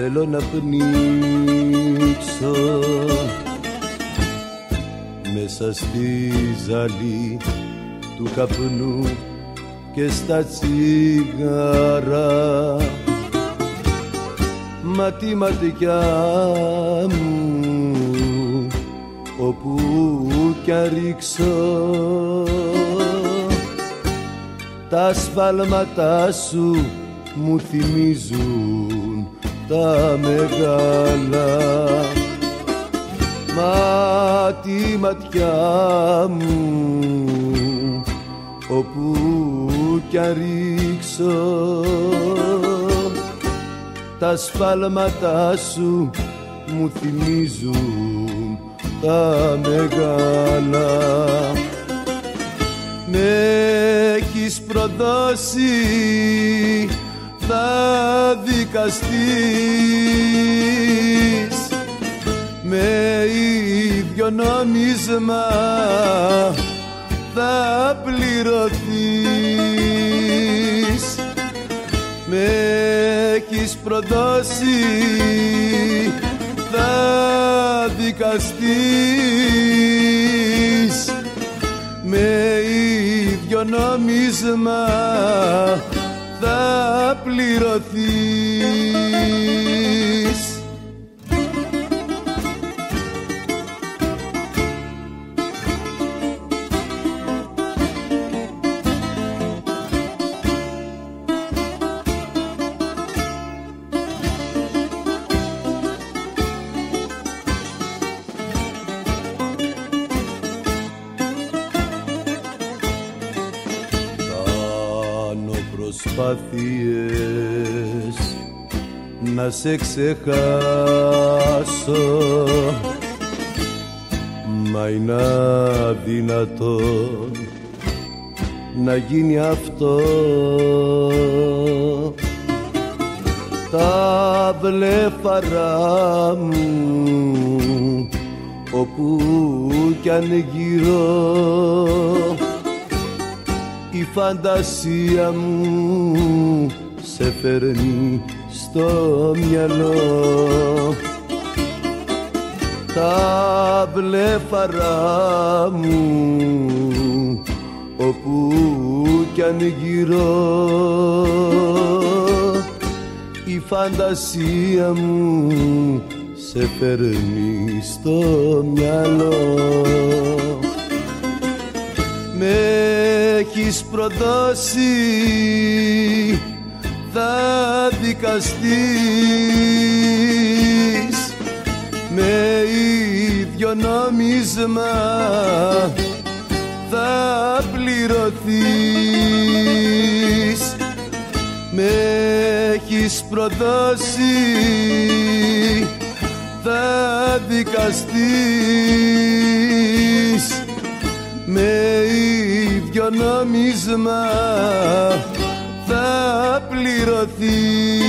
θέλω να πνίξω μέσα στη ζαλή του καπνού και στα τσιγάρα. Μα τη ματιά μου όπου κι αν ρίξω τα σφάλματά σου μου θυμίζουν τα μεγάλα. Μα τη ματιά μου όπου κι αν ρίξω τα σφάλματά σου μου θυμίζουν τα μεγάλα. Με έχεις προδώσει, θα δικαστείς, με ίδιο νόμισμα θα πληρωθείς. Με έχεις προδώσει, θα δικαστείς, με ίδιο νόμισμα θα πληρωθείς. Προσπάθειες να σε ξεχάσω, μα είναι αδυνατόν να γίνει αυτό. Τα βλέφαρα μου όπου κι αν γύρω, η φαντασία μου σε φέρνει στο μυαλό. Τα βλέφαρα μου όπου κι αν γύρω, η φαντασία μου σε φέρνει στο μυαλό. Με έχεις προδώσει, θα δικαστείς, με ίδιο νόμισμα θα πληρωθείς. Με έχεις προδώσει, θα δικαστείς, με ίδιο νόμισμα θα πληρωθείς.